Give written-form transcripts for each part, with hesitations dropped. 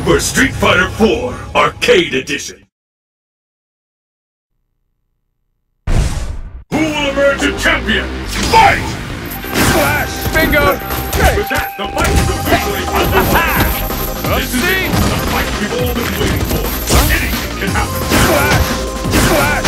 Super Street Fighter 4 Arcade Edition. Who will emerge a champion? Fight! Flash! Bingo! With that, the fight is officially underway. This is it, the fight we've all been waiting for. Anything can happen. Flash! Flash!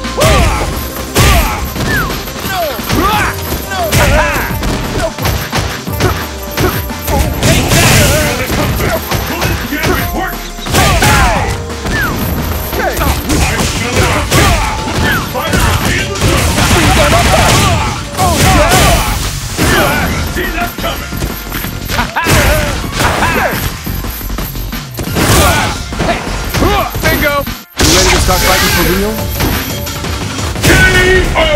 Start fighting for real? K.O.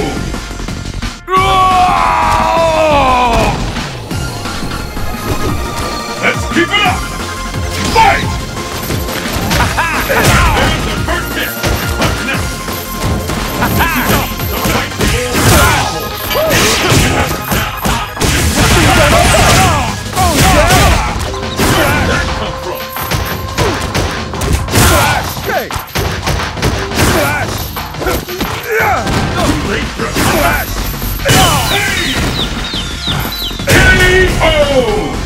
Let's keep it up! Fight! There's the first hit! What's next? This is it! The fight begins now! Where did that come from? Hey! Flash! Too late for a Flash! K.O.